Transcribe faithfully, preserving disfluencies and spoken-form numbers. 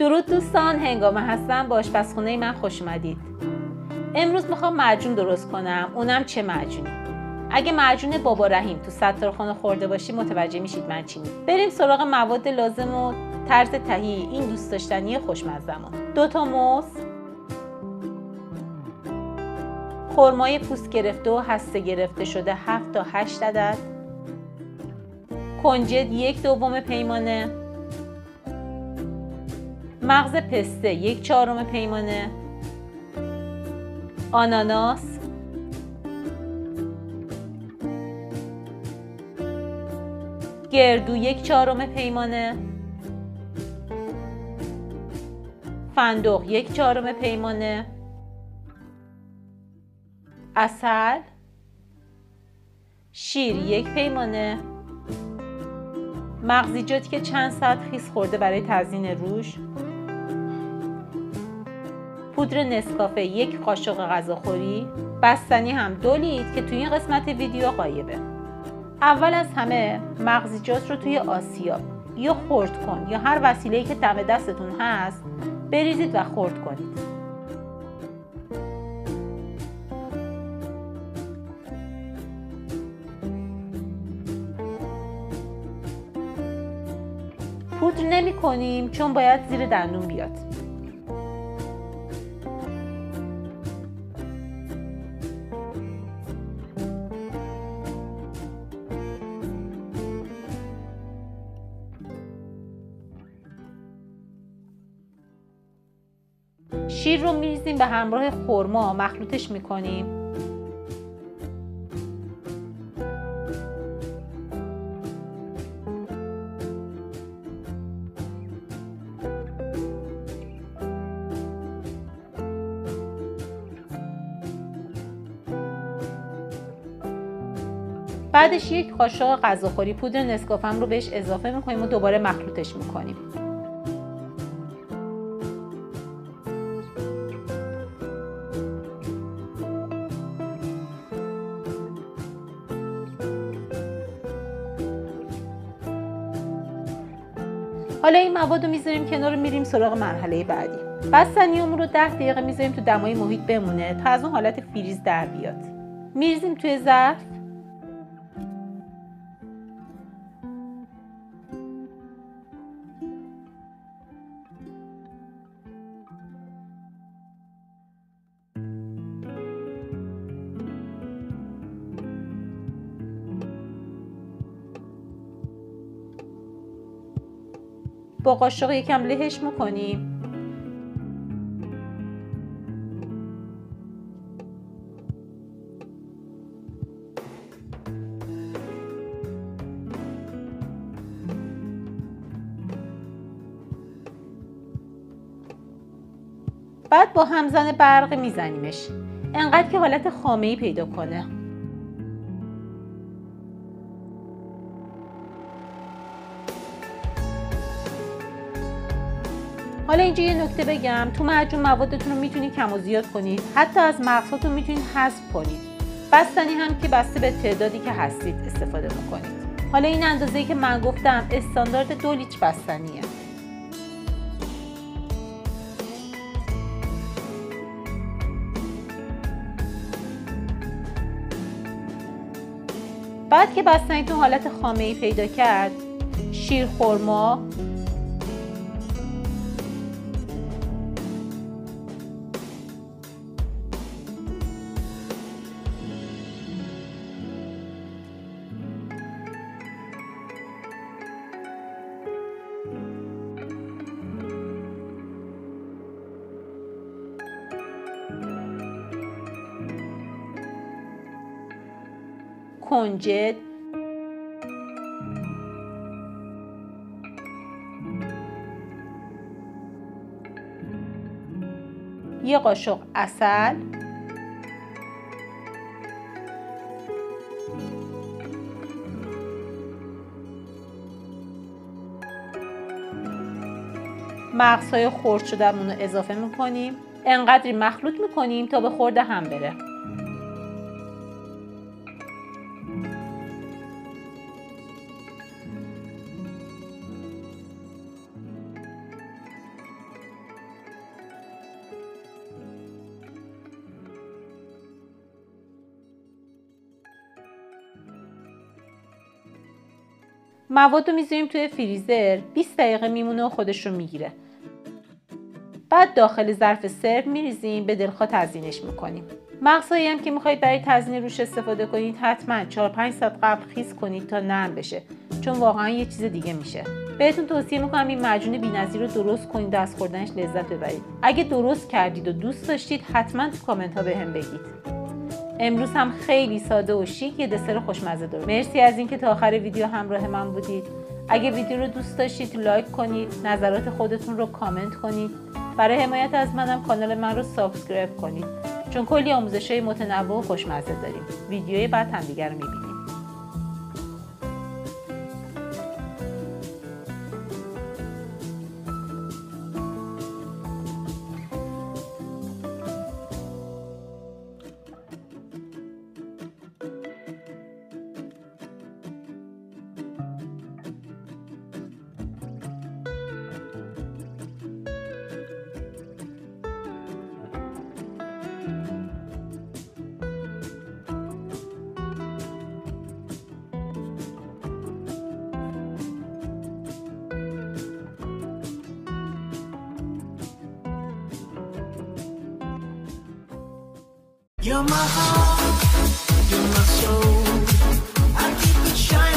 درود دوستان، هنگامه هستم. با آشپزخونه من خوش اومدید. امروز میخوام معجون درست کنم، اونم چه معجونی؟ اگه معجون بابا رحیم تو ستارخانه خورده باشی متوجه میشید من چی میگم. بریم سراغ مواد لازم و طرز تهیه این دوست داشتنی خوشمزه‌مون. دو تا موز، خرمای پوست گرفته و هسته گرفته شده هفت تا هشت عدد، کنجد یک دوم پیمانه، مغز پسته یک چهارم پیمانه، آناناس، گردو یک چهارم پیمانه، فندق یک چهارم پیمانه، عسل، شیر یک پیمانه، مغزیجاتی که چند ساعت خیس خورده برای تزیین روش، پودر نسکافه یک قاشق غذاخوری، بستنی هم دو لیتر که توی این قسمت ویدیو غایبه. اول از همه مغزیجات رو توی آسیاب یا خرد کن یا هر وسیله‌ای که دم دستتون هست بریزید و خرد کنید. پودر نمی کنیم چون باید زیر دندون بیاد. شیر رو میریزیم به همراه خرما، مخلوطش میکنیم. بعدش یک قاشق غذاخوری پودر نسکافه رو بهش اضافه میکنیم و دوباره مخلوطش میکنیم. حالا این مواد رو میذاریم کنار، میریم سراغ مرحله بعدی. بستنیامون رو ده دقیقه میذاریم تو دمای محیط بمونه تا از اون حالت فریز در بیاد. میریزیم توی ظرف. با قاشق یکم لهش میکنیم. بعد با همزن برق میزنیمش انقدر که حالت خامه‌ای پیدا کنه. حالا اینجا یه نکته بگم، تو معجون موادتون رو میتونید کم و زیاد کنید، حتی از مغزاتون میتونید حذف کنید. بستنی هم که بسته به تعدادی که هستید استفاده میکنید. حالا این اندازه‌ای که من گفتم استاندارد دو لیتر بستنیه. بعد که بستنیتون حالت خامه‌ای پیدا کرد، شیر خرما، کنجد، یه قاشق عسل، مغزهای خرد شده‌مون رو اضافه میکنیم. انقدری مخلوط میکنیم تا به خورد هم بره. مواد رو میذاریم توی فریزر، بیست دقیقه میمونه و خودش رو میگیره. بعد داخل ظرف سرو میریزیم، به دلخواه تزیینش میکنیم. مغزهایی هم که میخواید برای تزیین روش استفاده کنید حتما چهار پنج ساعت قبل خیس کنید تا نرم بشه، چون واقعا یه چیز دیگه میشه. بهتون توصیه میکنم این معجون بی‌نظیر رو درست کنید و از خوردنش لذت ببرید. اگه درست کردید و دوست داشتید حتما تو کامنت ها بهم بگید. امروز هم خیلی ساده و شیک یه دسر خوشمزه دارم. مرسی از اینکه تا آخر ویدیو همراه من بودید. اگه ویدیو رو دوست داشتید لایک کنید، نظرات خودتون رو کامنت کنید. برای حمایت از منم کانال من رو سابسکرایب کنید، چون کلی آموزش‌های متنوع و خوشمزه داریم. ویدیوی بعد هم دیگه رو می‌بینید. You're my heart, you're my soul. I keep it shining.